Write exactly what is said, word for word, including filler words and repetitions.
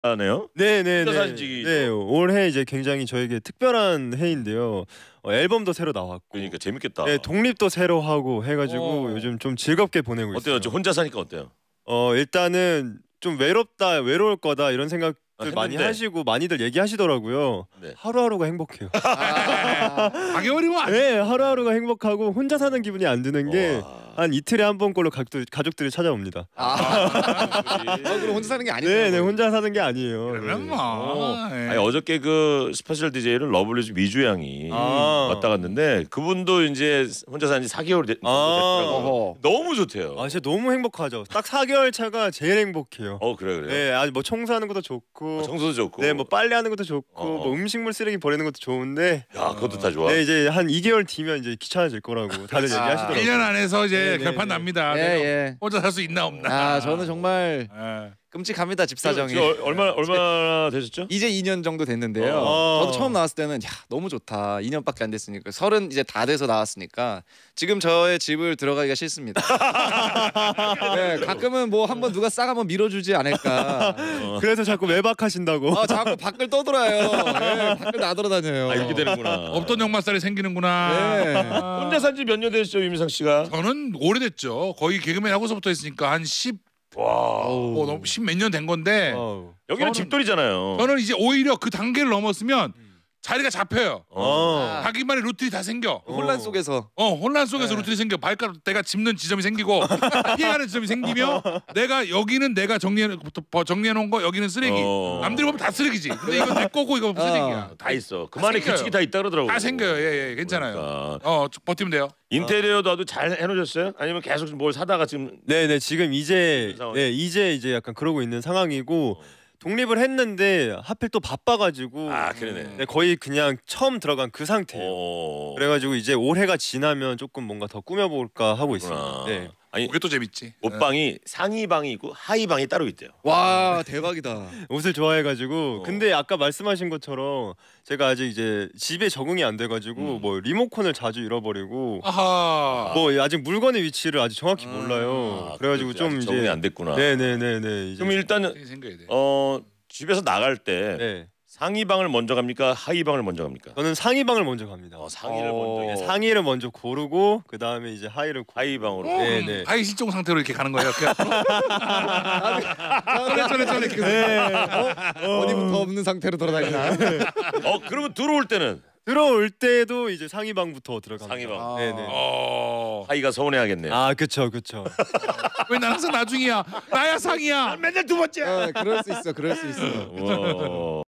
하네요. 네네네. 혼자 사진 찍기. 네, 올해 이제 굉장히 저에게 특별한 해인데요. 어, 앨범도 새로 나왔고. 그러니까 재밌겠다. 네, 독립도 새로 하고 해가지고 어. 요즘 좀 즐겁게 보내고 어때요? 있어요. 저 혼자 사니까 어때요? 어 일단은 좀 외롭다, 외로울 거다 이런 생각들 아, 많이 했는데. 하시고 많이들 얘기하시더라고요. 네. 하루하루가 행복해요. 사 개월이면 안 네, 하루하루가 행복하고 혼자 사는 기분이 안 드는 게 와. 한 이틀에 한 번꼴로 가족들, 가족들이 찾아옵니다. 아, 그럼 혼자 사는 게 아니에요. 네, 네, 혼자 사는 게 아니에요. 그러면 네. 뭐. 어. 예. 아니 어저께 그 스페셜 디제이를 러블리즈 미주 양이 아. 왔다 갔는데 그분도 이제 혼자 사는 지 사 개월 됐, 아. 됐더라고요. 어허. 너무 좋대요. 아, 진짜 너무 행복하죠. 딱 사 개월 차가 제일 행복해요. 어 그래 그래. 네, 아니 뭐 청소하는 것도 좋고, 어, 청소도 좋고. 네, 뭐 빨래하는 것도 좋고, 어. 뭐 음식물 쓰레기 버리는 것도 좋은데, 야 그것도 다 좋아. 네, 이제 한 이 개월 뒤면 이제 귀찮아질 거라고 다들 아. 얘기하시더라고요. 일 년 안에서 이제 네, 네, 결판 네. 납니다. 예, 내가 예. 혼자 살 수 있나 없나. 아, 저는 정말 예. 끔찍합니다, 집 사정이. 지금 얼마나 얼마나 되셨죠? 이제 이 년 정도 됐는데요. 어. 저도 처음 나왔을 때는 야, 너무 좋다. 이 년밖에 안 됐으니까. 서른 이제 다 돼서 나왔으니까 지금 저의 집을 들어가기가 싫습니다. 네, 가끔은 뭐 한번 누가 싹 한번 밀어주지 않을까. 그래서 자꾸 외박하신다고. 아, 자꾸 밖을 떠돌아요. 네, 밖을 나돌아다녀요. 아 이렇게 되는구나. 없던 역마살이 생기는구나. 네. 아. 혼자 산 지 몇 년 되셨죠 유미상 씨가? 저는 오래됐죠. 거의 개그맨 하고서부터 했으니까 한 십, 와. 뭐 너무 십 몇 년 된 건데 어우. 여기는 저는- 집돌이잖아요. 저는 이제 오히려 그 단계를 넘었으면 자리가 잡혀요. 어. 아. 자기만의 루틴이 다 생겨. 혼란 속에서. 어 혼란 속에서 네. 루틴이 생겨. 발가락 내가 짚는 지점이 생기고 피해가는 지점이 생기며 내가 여기는 내가 정리해 정리해 놓은 거 여기는 쓰레기. 어. 남들이 보면 다 쓰레기지. 근데 이건 내 거고 이거 쓰레기야. 어. 다 있어. 그만의 생겨요. 규칙이 다 있다 그러더라고. 다 생겨요. 예예 괜찮아요. 그러니까. 어 버티면 돼요. 인테리어도 아주 잘 해놓으셨어요? 아니면 계속 뭘 사다가 지금 네, 네, 지금 이제 상황. 네, 이제 이제 약간 그러고 있는 상황이고 독립을 했는데 하필 또 바빠가지고 아 그러네. 네, 거의 그냥 처음 들어간 그 상태예요. 어. 그래가지고 이제 올해가 지나면 조금 뭔가 더 꾸며볼까 하고 있습니다. 그렇구나. 네. 아니 그게 또 재밌지. 옷방이 상의 방이 있고 하의 방이 따로 있대요. 와, 대박이다. 옷을 좋아해가지고 어. 근데 아까 말씀하신 것처럼 제가 아직 이제 집에 적응이 안 돼가지고 음. 뭐 리모컨을 자주 잃어버리고 아하. 뭐 아직 물건의 위치를 아직 정확히 아, 몰라요. 아, 그래가지고 그렇지. 좀 아직 이제 적응이 안 됐구나. 네네네네. 이제 그럼 일단은 생겨야 돼. 어 집에서 나갈 때 네. 상의 방을 먼저 갑니까? 하의 방을 먼저 갑니까? 저는 상의 방을 먼저 갑니다. 어, 상의를 어. 먼저. 네, 해서 상의를 먼저 고르고 그 다음에 이제 하의를 고... 하의 방으로. 네, 네. 하이 실종 상태로 이렇게 가는 거예요. 그냥 저래 저래 저래. 네. 어디부터 없는 상태로 돌아다니나. 어 그러면 들어올 때는 들어올 때도 이제 상의 방부터 들어갑니다. 상의 방. 네네. 어. 하의가 서운해하겠네요. 아 그쵸 그쵸. 왜 나는 항상 나중이야. 나야 상이야. 맨날 두 번째. 어, 그럴 수 있어. 그럴 수 있어. 와.